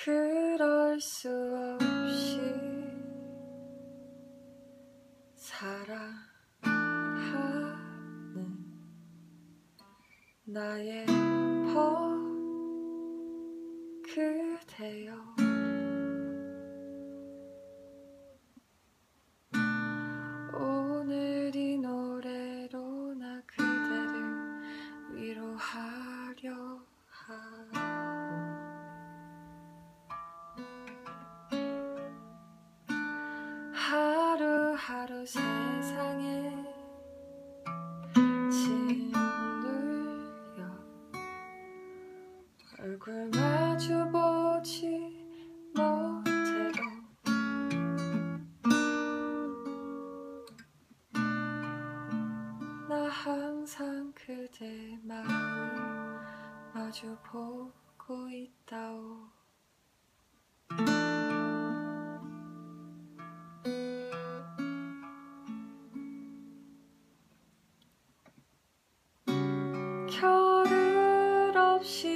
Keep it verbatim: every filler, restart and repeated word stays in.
그럴 수 없이 사랑하는 나의 법 그대여 오늘 이 노래로 나 그대를 위로하려 하오 하루하루 세상에 짓눌려 얼굴 마주보지 못해도 나 항상 그대 마음 마주보고 있다오 겨를 없이